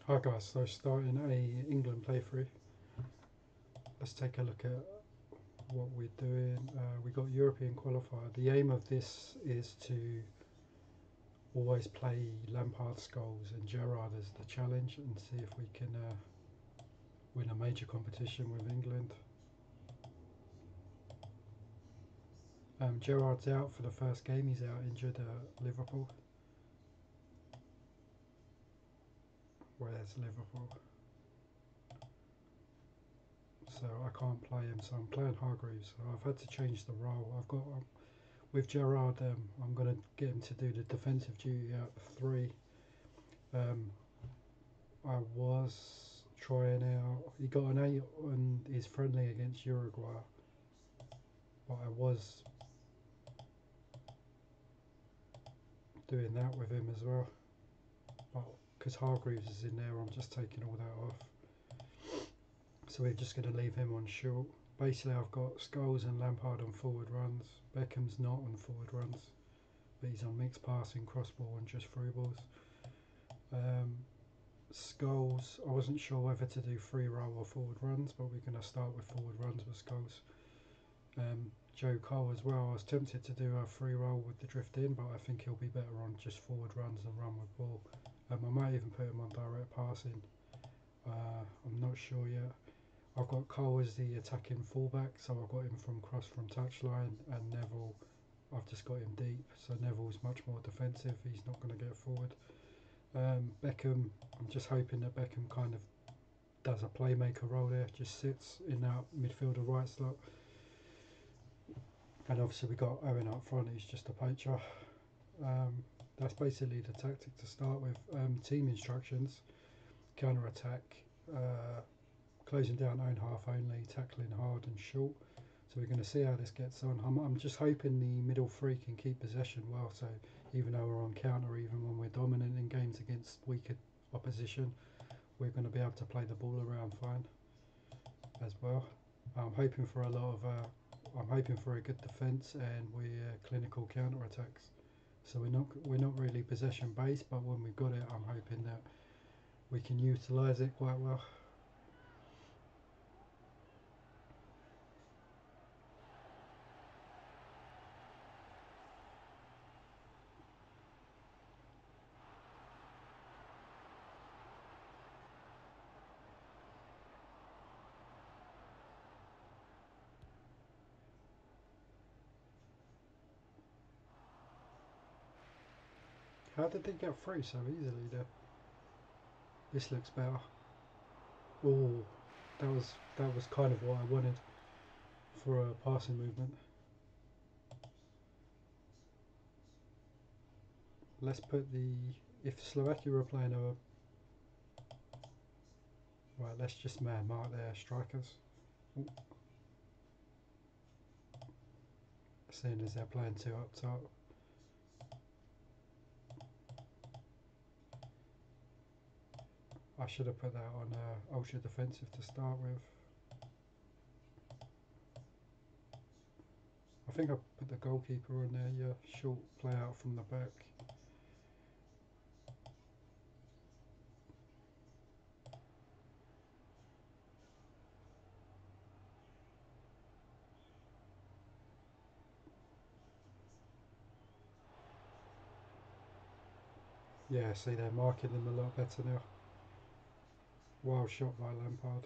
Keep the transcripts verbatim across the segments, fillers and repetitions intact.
Hi guys, so starting a England playthrough. Let's take a look at what we're doing. Uh, we got European qualifier. The aim of this is to always play Lampard, Scholes and Gerrard as the challenge and see if we can uh, win a major competition with England. Um, Gerrard's out for the first game. He's out injured at Liverpool. Where's Liverpool? So I can't play him, so I'm playing Hargreaves. So I've had to change the role. I've got um, with Gerrard, um, I'm going to get him to do the defensive duty out of three. Um, I was trying out. He got an eight on his friendly against Uruguay, but I was doing that with him as well. But because Hargreaves is in there, I'm just taking all that off. So we're just going to leave him on short. Basically, I've got Scholes and Lampard on forward runs. Beckham's not on forward runs, but he's on mixed passing, crossball, and just through balls. Um, Scholes, I wasn't sure whether to do free roll or forward runs, but we're going to start with forward runs with Scholes. Um, Joe Cole as well. I was tempted to do a free roll with the drift in, but I think he'll be better on just forward runs and run with ball. Um, I might even put him on direct passing. Uh, I'm not sure yet. I've got Cole as the attacking fullback, so I've got him from cross from touchline, and Neville, I've just got him deep, so Neville's much more defensive, he's not going to get forward. Um, Beckham, I'm just hoping that Beckham kind of does a playmaker role there, just sits in that midfielder right slot. And obviously we got Owen up front, he's just a poacher. Um, that's basically the tactic to start with. Um, team instructions: counter attack, uh, closing down own half only, tackling hard and short. So we're going to see how this gets on. I'm, I'm just hoping the middle three can keep possession well, so even though we're on counter, even when we're dominant in games against weaker opposition, we're going to be able to play the ball around fine as well. I'm hoping for a lot of uh, I'm hoping for a good defence and we're clinical counter attacks. So we're not we're not really possession based, but when we've got it, I'm hoping that we can utilise it quite well. How did they get through so easily there? This looks better. Oh, that was that was kind of what I wanted for a passing movement. Let's put the if Slovakia were playing a right, let's just man mark their strikers. Ooh. Seeing as they're playing two up top. I should have put that on uh, ultra defensive to start with. I think I put the goalkeeper on there, yeah, short play out from the back. Yeah, see they're marking them a lot better now. Wild shot by Lampard.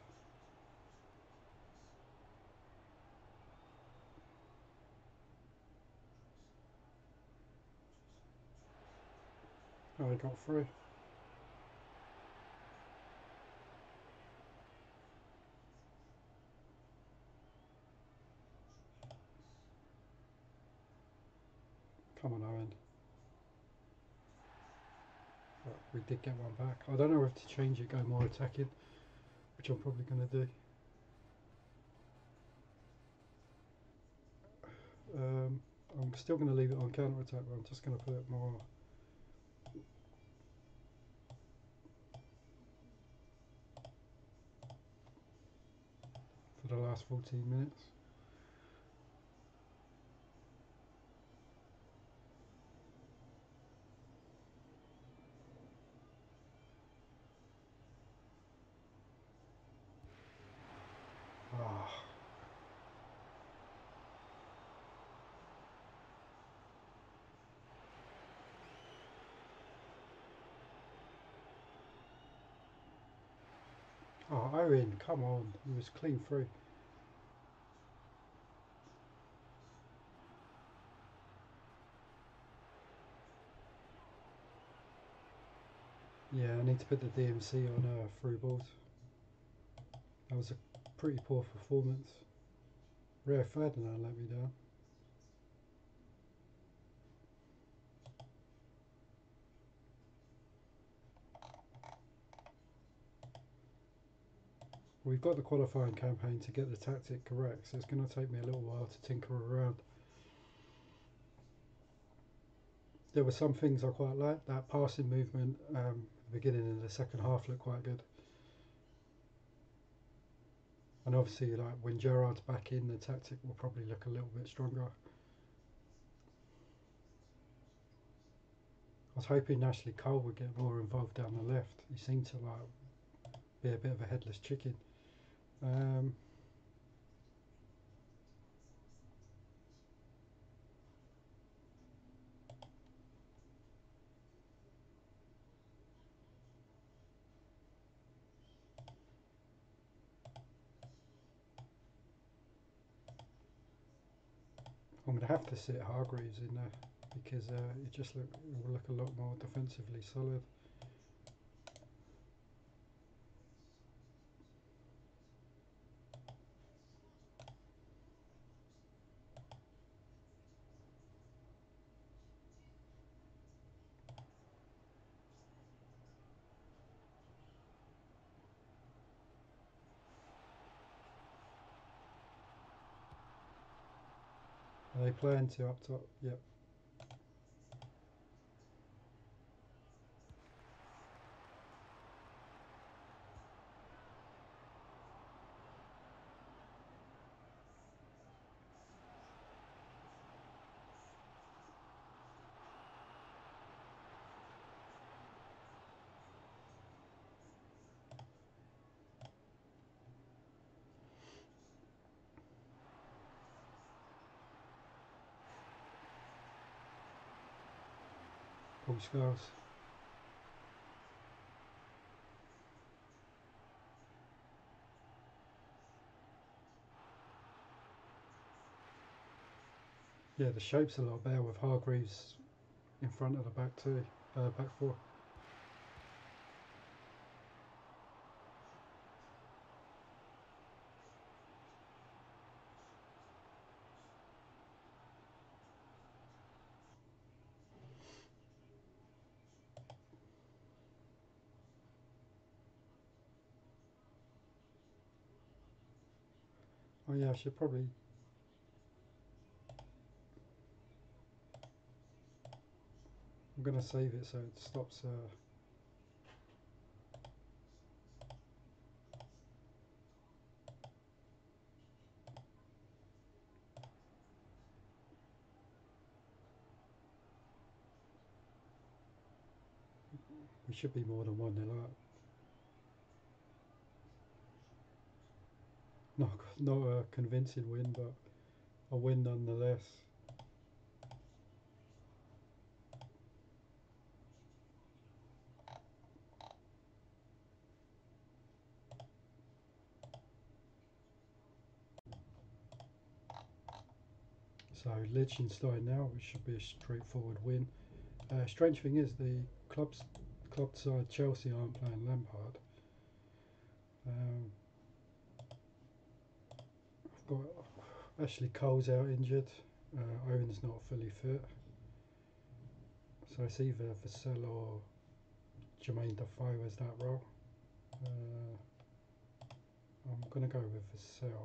Oh, he got through. Come on, Owen. Right, we did get one back. I don't know if to change it, go more attacking, which I'm probably going to do. Um, I'm still going to leave it on counter attack, but I'm just going to put it more. For the last fourteen minutes. Oh, Owen, come on. He was clean through. Yeah, I need to put the D M C on uh, through balls. That was a pretty poor performance. Rio Ferdinand let me down. We've got the qualifying campaign to get the tactic correct, so it's going to take me a little while to tinker around. There were some things I quite liked. That passing movement, um, the beginning of the second half looked quite good. And obviously, like when Gerrard's back in, the tactic will probably look a little bit stronger. I was hoping Ashley Cole would get more involved down the left. He seemed to like be a bit of a headless chicken. Um, I'm going to have to sit Hargreaves in there because uh, it just look it will look a lot more defensively solid. Are they playing two up top? Yep. Paul Scholes. Yeah, the shape's a lot better with Hargreaves in front of the back two, uh, back four. Oh yeah, I should probably. I'm gonna save it so it stops. Uh, we should be more than one nil up. Not not a convincing win, but a win nonetheless. So Liechtenstein now, which should be a straightforward win. Uh, strange thing is the clubs, club side Chelsea aren't playing Lampard. Um, I've got Ashley Cole's out injured. Uh, Owen's not fully fit, so it's either Vassell or Jermaine Defoe as that role. Uh, I'm gonna go with Vassell.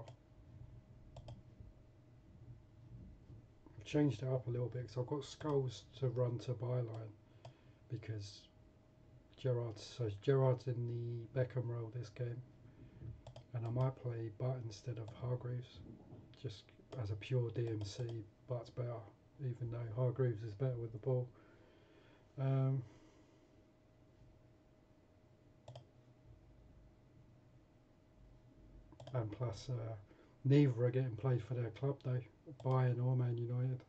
I've changed it up a little bit because I've got Scholes to run to byline because Gerrard's so Gerrard's in the Beckham role this game, and I might play Butt instead of Hargreaves, just as a pure D M C. Butt's better, even though Hargreaves is better with the ball. Um, and plus, uh, neither are getting played for their club though, Bayern or Man United.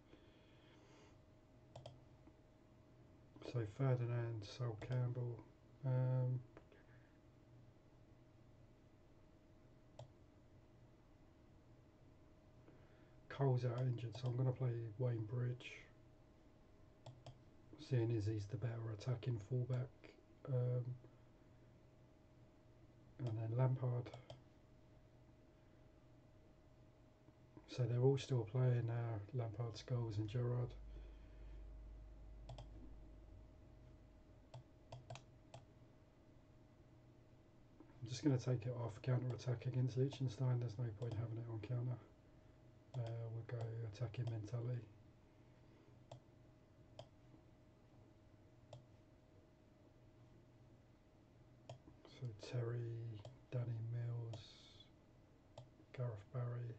So Ferdinand, Sol Campbell. Um, Cole's out injured, so I'm going to play Wayne Bridge, seeing as he's the better attacking fullback. Um, and then Lampard. So they're all still playing now, Lampard, Scholes and Gerrard. I'm just going to take it off counter-attack against Liechtenstein. There's no point having it on counter. Uh, we'll go attacking mentality. So Terry, Danny Mills, Gareth Barry,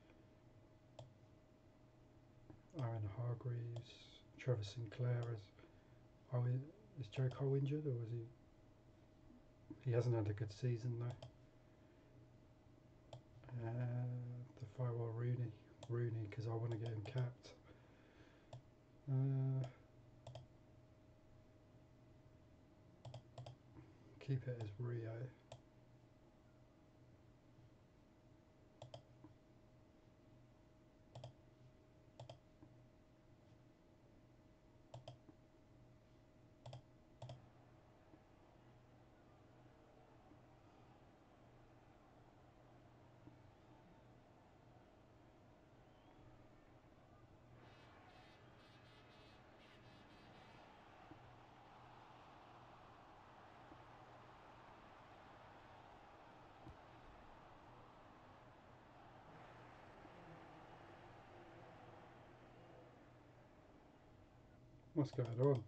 Aaron Hargreaves, Trevor Sinclair. Is, oh, is Joe Cole injured, or was he? He hasn't had a good season though. Uh, the Firewall Rooney, Rooney, because I want to get him capped. Uh, keep it as Rio. What's going on?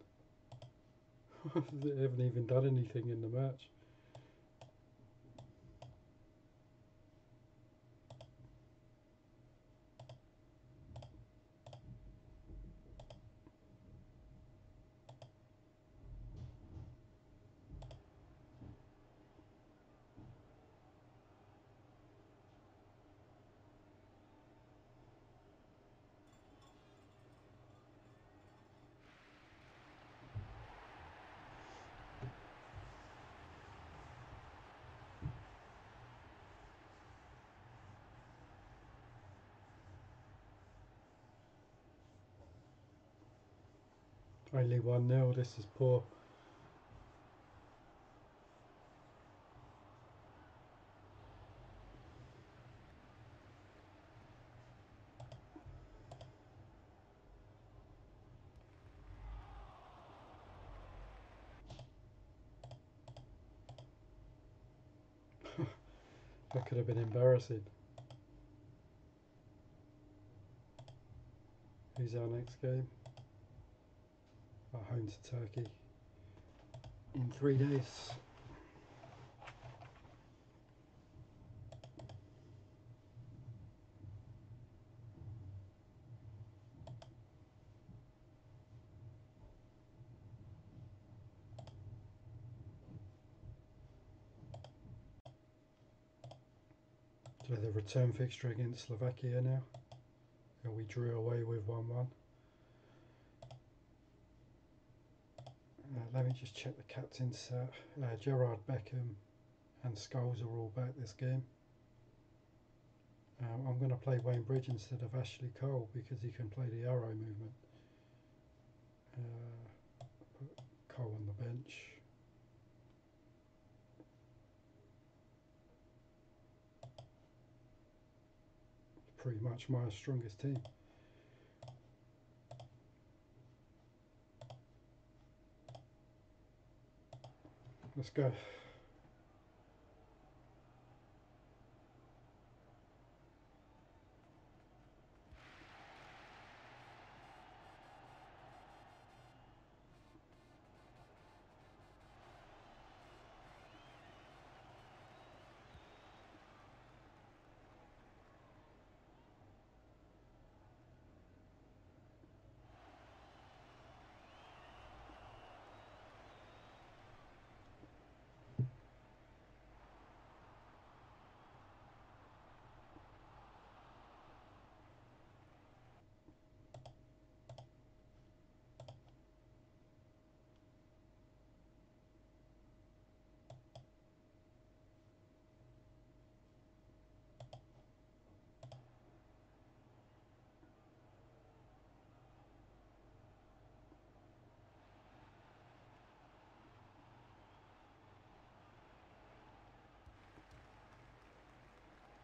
They haven't even done anything in the match. Only one nil. This is poor. That could have been embarrassing. Who's our next game? Our home to Turkey in three days. So the return fixture against Slovakia now, and we drew away with one one. Uh, let me just check the captain's set. Uh, Gerrard, Beckham and Scholes are all back this game. Um, I'm going to play Wayne Bridge instead of Ashley Cole because he can play the arrow movement. Uh, put Cole on the bench. Pretty much my strongest team. Let's go.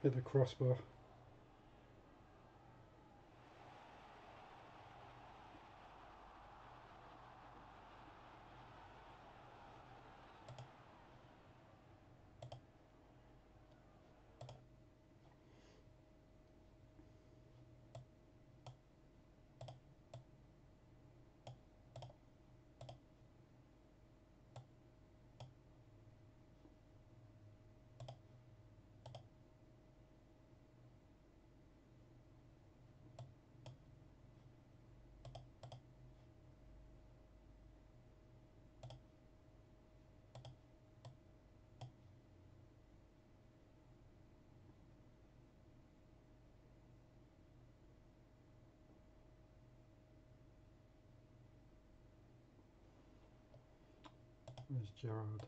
Hit the crossbar. There's Gerrard.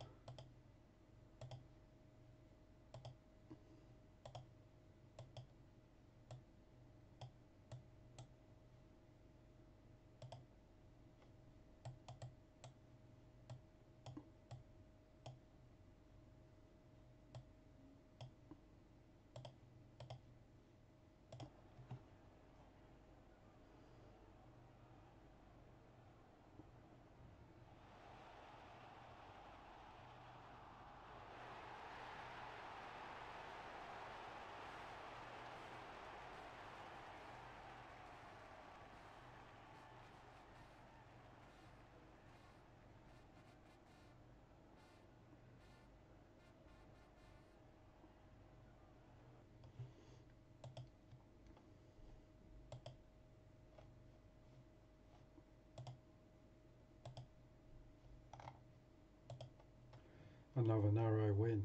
Another narrow win.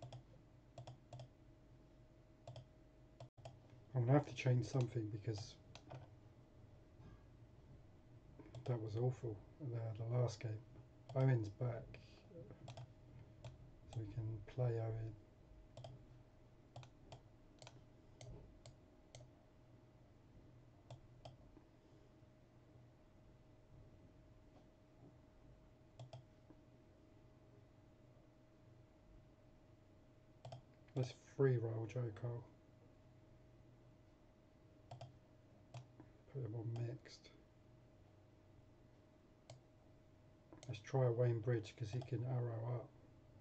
I'm gonna have to change something because that was awful. The, the last game. Owen's back, so we can play Owen. Let's free roll Joe Cole. Put him on mixed. Let's try Wayne Bridge because he can arrow up.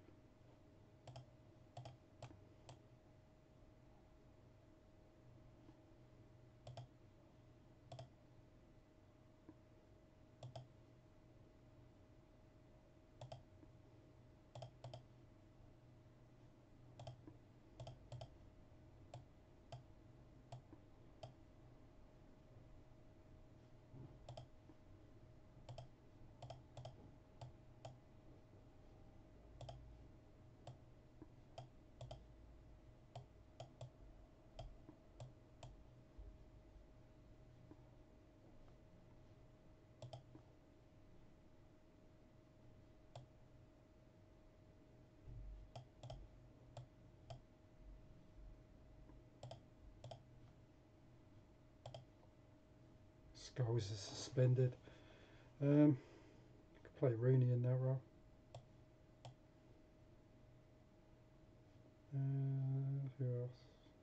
Scholes is suspended. Um, could play Rooney in that role. Uh, who else?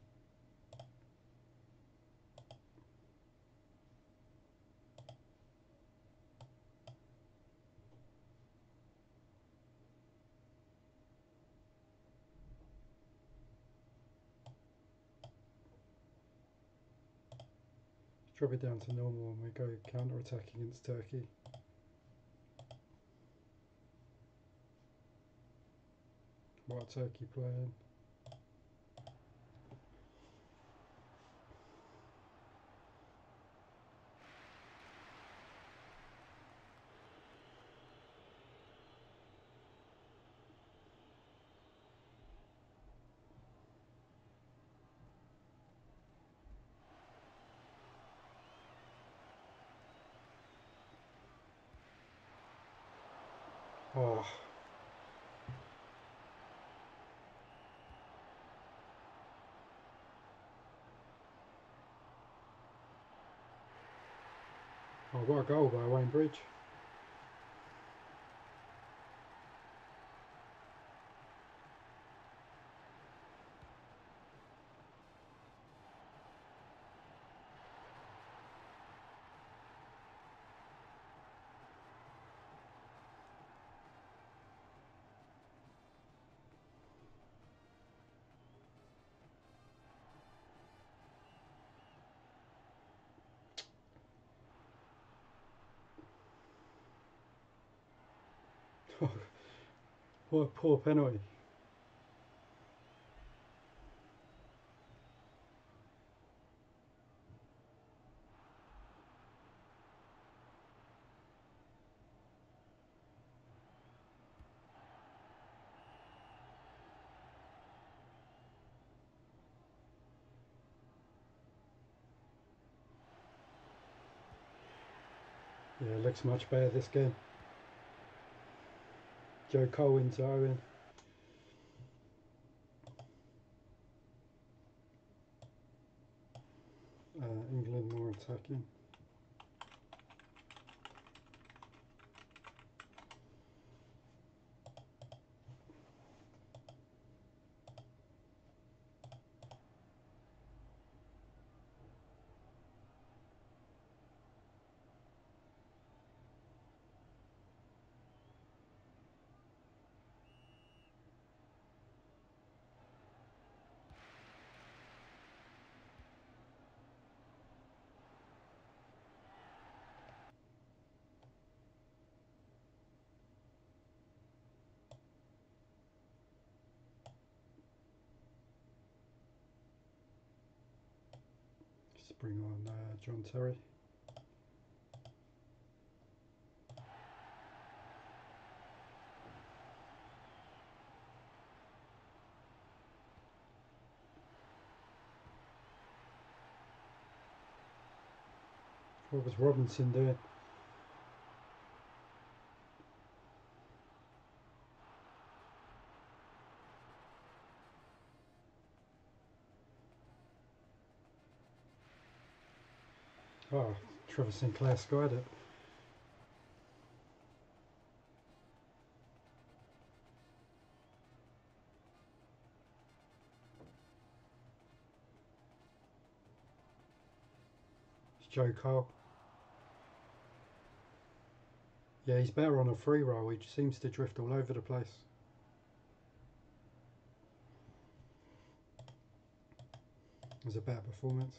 Drop it down to normal and we go counter attack against Turkey. What are Turkey playing? Oh. Oh, what a goal by Wayne Bridge. What a poor penalty. Yeah, it looks much better this game. Joe Cole into Owen. Uh, England more attacking. Just bring on uh, John Terry. What was Robinson doing? Oh, Trevor Sinclair scored it. It's Joe Cole. Yeah, he's better on a free roll. He seems to drift all over the place. It was a better performance.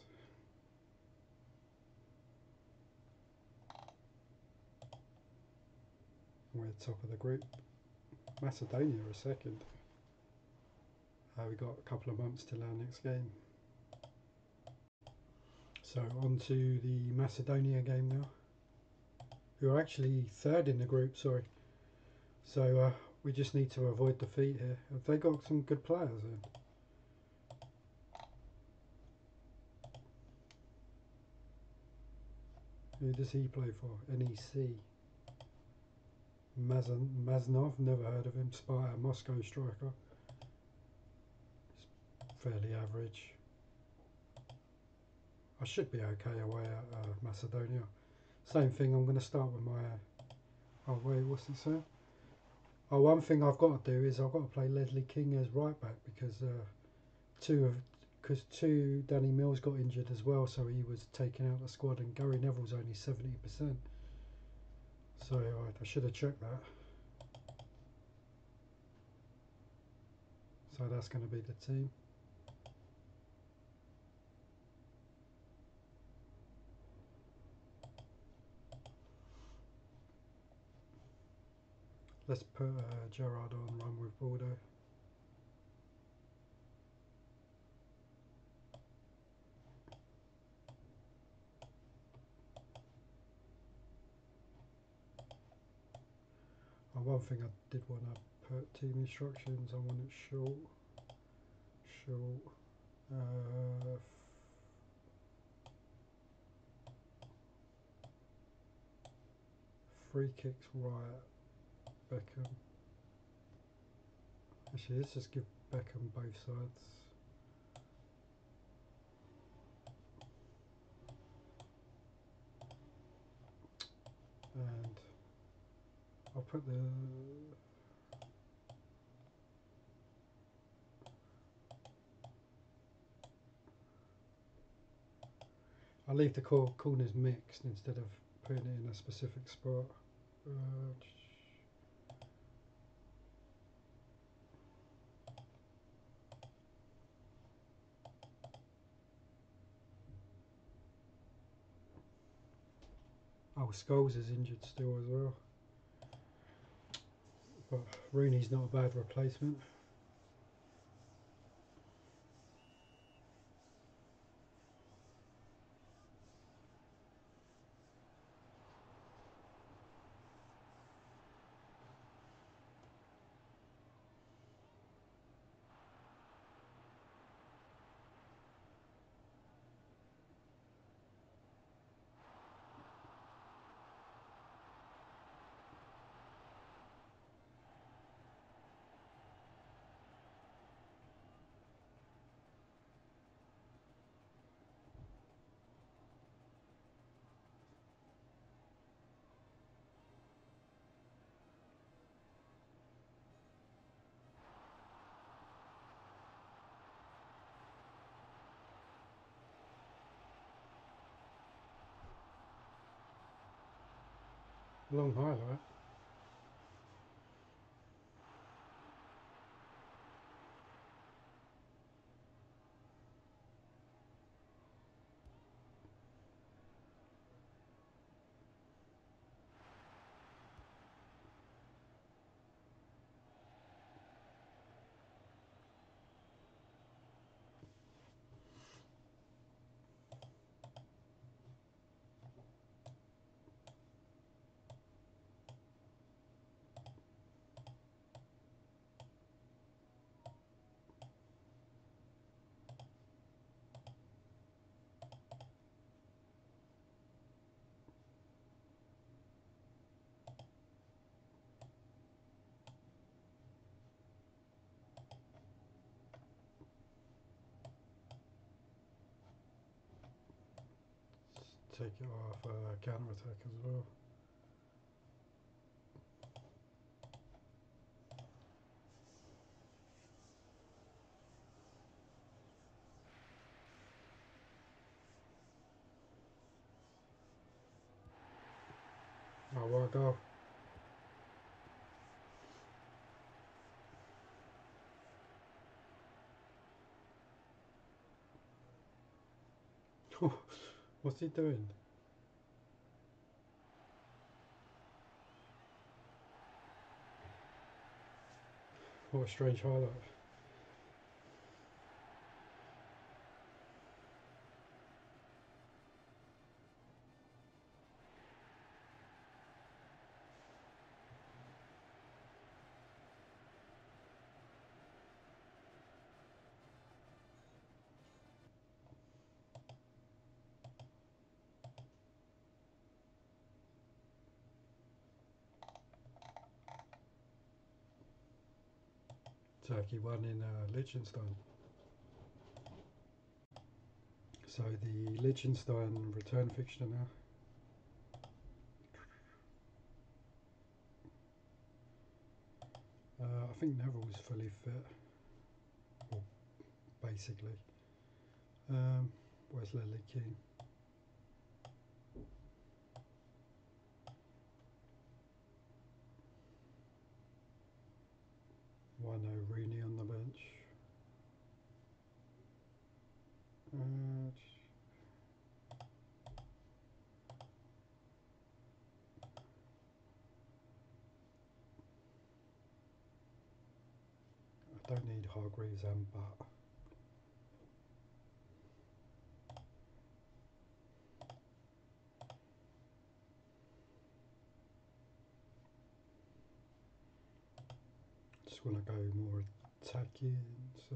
We're top of the group. Macedonia are second. Uh, we got a couple of months till our next game. So on to the Macedonia game now. Who are actually third in the group, sorry. So uh, we just need to avoid defeat here. Have they got some good players in? Who does he play for? N E C. Mazan, Maznov, never heard of him. Sparta, Moscow striker. He's fairly average. I should be okay away at uh, Macedonia. Same thing, I'm going to start with my... Uh, oh wait, what's it saying? Oh, one thing I've got to do is I've got to play Leslie King as right back because uh, two of because two Danny Mills got injured as well, so he was taken out of the squad, and Gary Neville's only seventy percent. So uh, I should have checked that. So that's going to be the team. Let's put uh, Gerrard on, run with Bordeaux. And one thing I did want to put team instructions, I want it short, short, uh, free kicks right, Beckham. Actually, let's just give Beckham both sides. And I'll put the I'll leave the corners mixed instead of putting it in a specific spot. Uh, oh, Scholes is injured still as well. But Rooney's not a bad replacement. Long highlight. Take it off uh, counter attack as well. Oh, what a goal. What's he doing? What a strange highlight. Turkey won in uh, Liechtenstein. So the Liechtenstein return fixture now. Uh, I think Neville's fully fit, well, basically. Um, where's Lily King? Why no Rooney on the bench? Uh, I don't need Hargreaves and Butt. Just want to go more attacking, so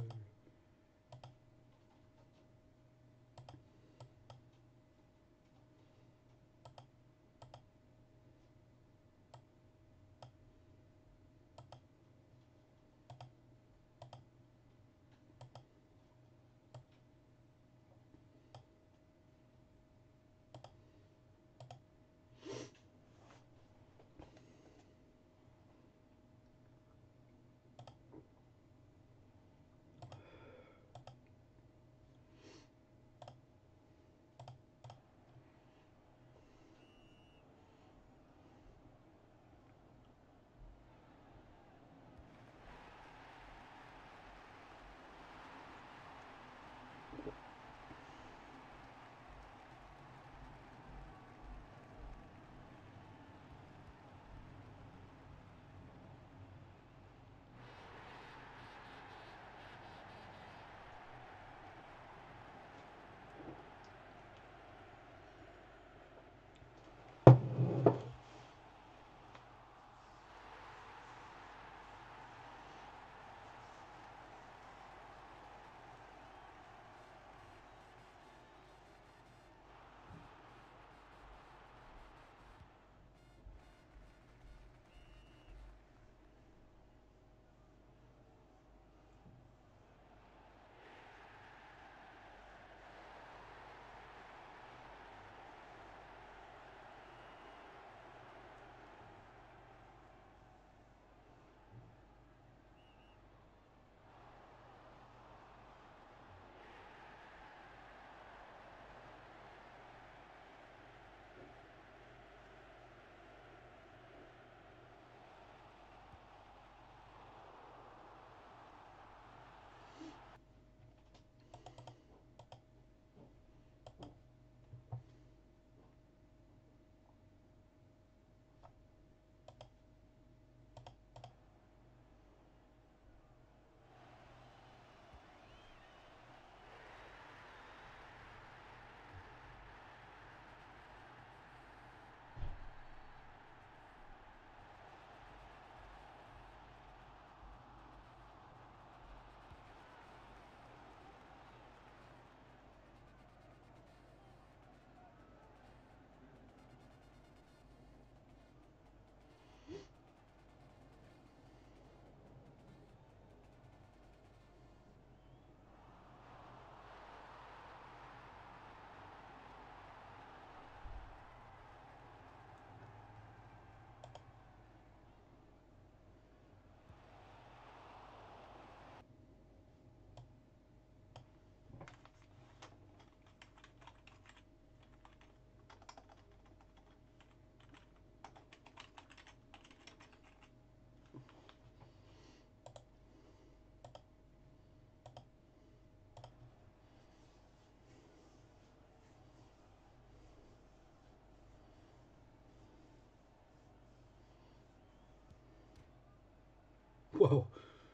well.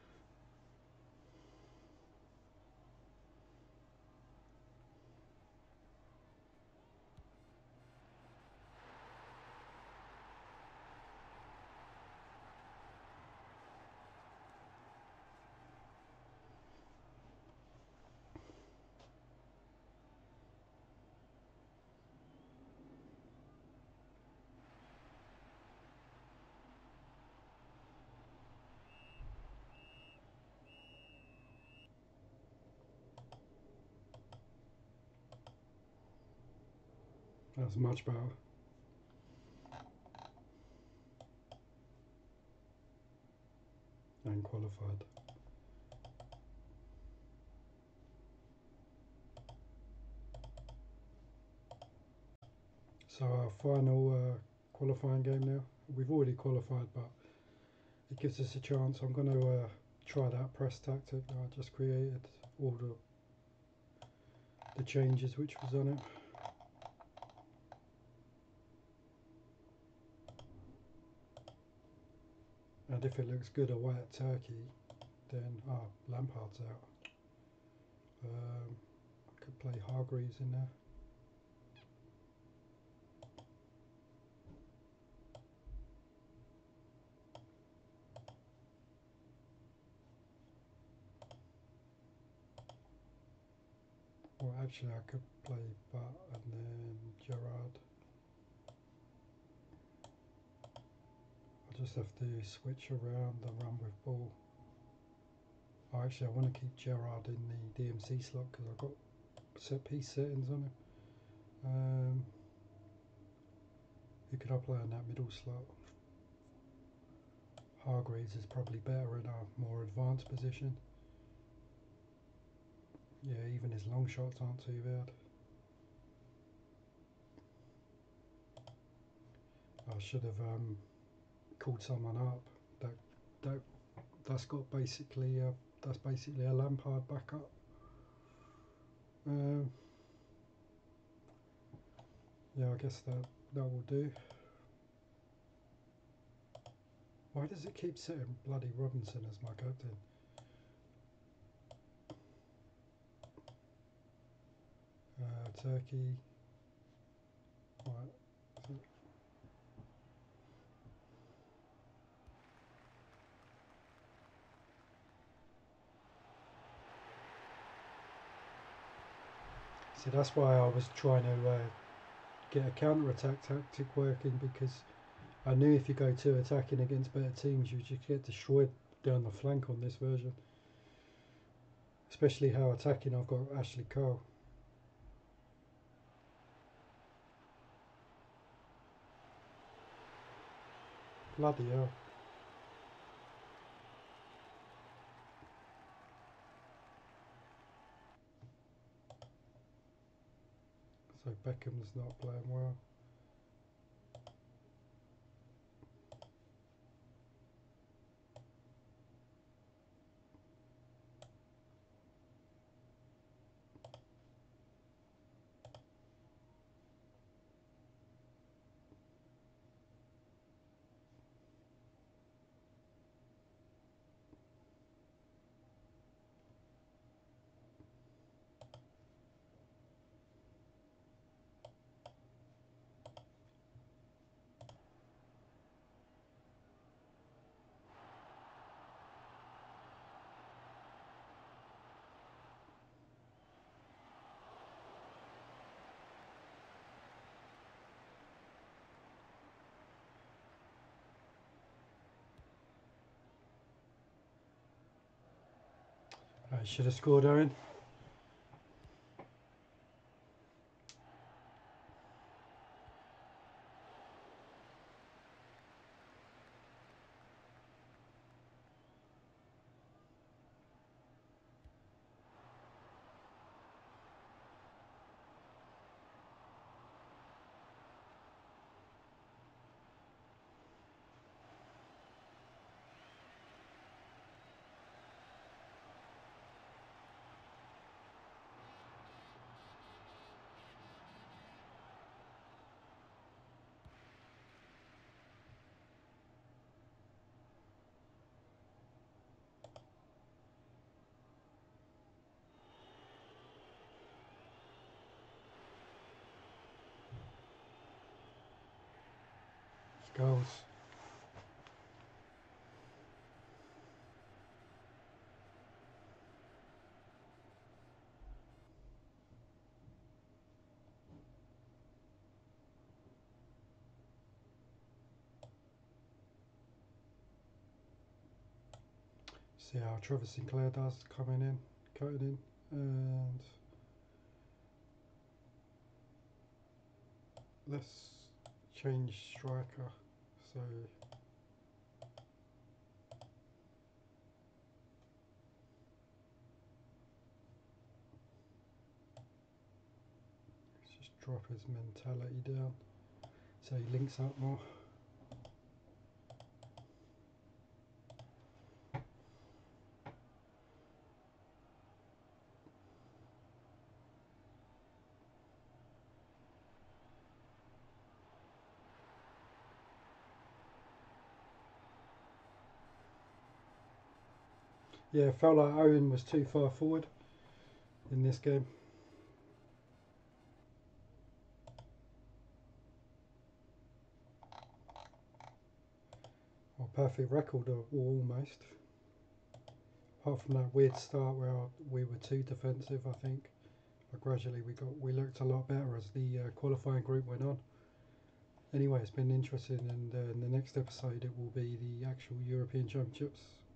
That's much better. And qualified. So our final uh, qualifying game now. We've already qualified, but it gives us a chance. I'm going to uh, try that press tactic that I just created. All the the changes which was on it. And if it looks good away at Turkey, then ah, Lampard's out. Um, I could play Hargreaves in there. Well, actually, I could play Butt and then Gerrard. I just have to switch around and run with ball. Oh, actually, I want to keep Gerrard in the D M C slot because I've got set piece settings on it. Um, who could I play in that middle slot? Hargreaves is probably better in a more advanced position. Yeah, even his long shots aren't too bad. I should have um, called someone up. That that that's got basically uh, that's basically a Lampard backup. Um, yeah, I guess that that will do. Why does it keep setting bloody Robinson as my captain? Uh, Turkey. Right. So See, that's why I was trying to uh, get a counter-attack tactic working, because I knew if you go two attacking against better teams, you just get destroyed down the flank on this version. Especially how attacking I've got Ashley Cole. Bloody hell. So Beckham's not playing well. I should have scored, Owen. goals. See how Trevor Sinclair does, coming in, cutting in, and let's change striker. So let's just drop his mentality down so he links up more. Yeah, it felt like Owen was too far forward in this game. Well, perfect record, or almost. Apart from that weird start where we were too defensive, I think. But gradually we got we looked a lot better as the uh, qualifying group went on. Anyway, it's been interesting, and uh, in the next episode it will be the actual European Championships.